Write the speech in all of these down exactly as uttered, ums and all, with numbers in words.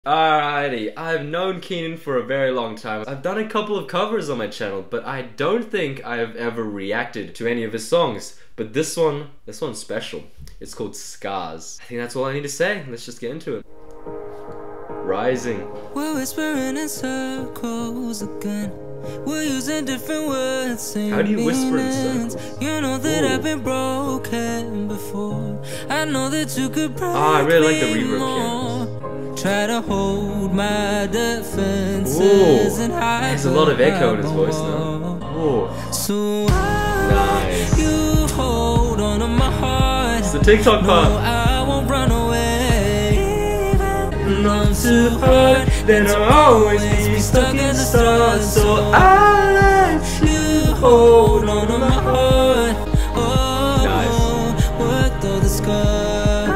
Alrighty, I've known Keenan for a very long time. I've done a couple of covers on my channel, but I don't think I've ever reacted to any of his songs. But this one, this one's special. It's called Scars. I think that's all I need to say. Let's just get into it. Rising. We're whispering in circles again. We're using different words, same How do you whisper in meanings. circles? You know that Ooh. I've been broken before. I know that you could break Ah, I really like the me reverb more. pianos. Try to hold my defenses Ooh, and hide. there's a lot of echo in his voice now. Ooh, So I nice. you hold on to my heart. It's the TikTok No, part. I won't run away. Even Not too hard, then I'll always be stuck in the stars. So I'll let you hold on to my heart. Oh, Nice. worth all the scars.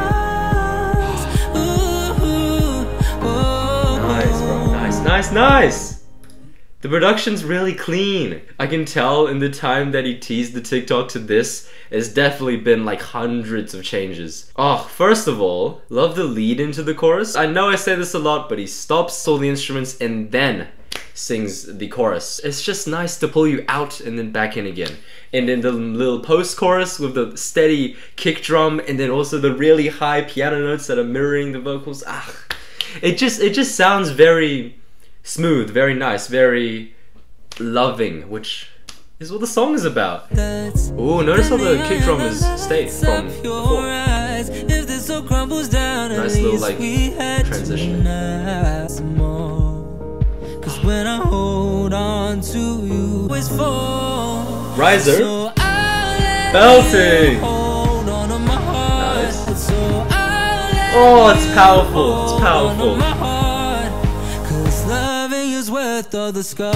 Ooh, oh, Nice, bro. Nice, nice, nice. The production's really clean. I can tell in the time that he teased the TikTok to this, it's definitely been like hundreds of changes. Oh, first of all, love the lead into the chorus. I know I say this a lot, but he stops all the instruments and then sings the chorus. It's just nice to pull you out and then back in again. And then the little post-chorus with the steady kick drum and then also the really high piano notes that are mirroring the vocals. Ah, it just it just sounds very smooth, very nice, very loving, which is what the song is about. Oh, notice how the kick drum is stayed from before. Nice little like transition. Cause when I hold on to you, always fall. Riser. So Belting. Nice. Nice. Oh, it's powerful. It's powerful. Cause loving is worth all the scars.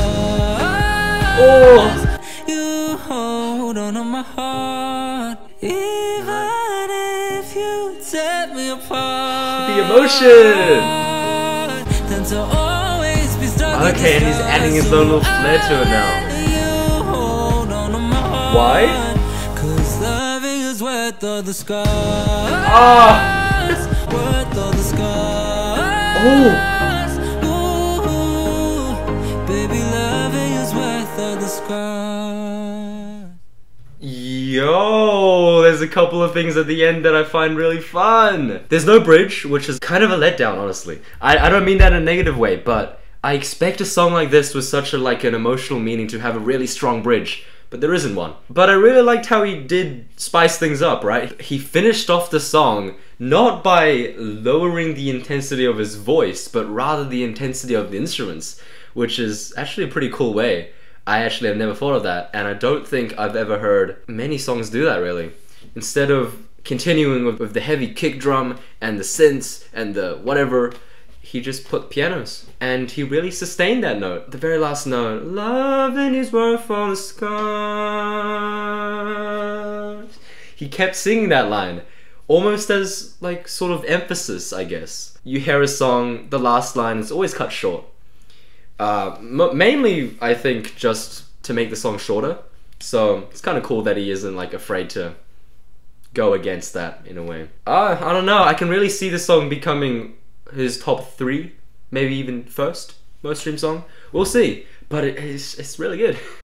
Oh. You hold on to my heart, even if you tear me apart. The emotion. Then to always be stuck. Okay, and he's adding his own little flair to it now. You hold on to my heart. Why? Cause loving is worth all the scars. Ah. Worth all the scars. Oh. Ooh, baby, loving is worth all the scars. Yo, there's a couple of things at the end that I find really fun. There's no bridge, which is kind of a letdown, honestly. I, I don't mean that in a negative way, but I expect a song like this with such a like an emotional meaning to have a really strong bridge, but there isn't one. But I really liked how he did spice things up, right? He finished off the song not by lowering the intensity of his voice, but rather the intensity of the instruments, which is actually a pretty cool way. I actually have never thought of that, and I don't think I've ever heard many songs do that, really. Instead of continuing with, with the heavy kick drum and the synths and the whatever, he just put pianos. And he really sustained that note. The very last note, loving is worth all the scars. He kept singing that line, almost as like sort of emphasis, I guess. You hear a song, the last line is always cut short. Uh, m mainly, I think, just to make the song shorter. So it's kind of cool that he isn't like afraid to go against that in a way. Uh, I don't know. I can really see this song becoming his top three, maybe even first most streamed song. We'll see, but it, it's it's really good.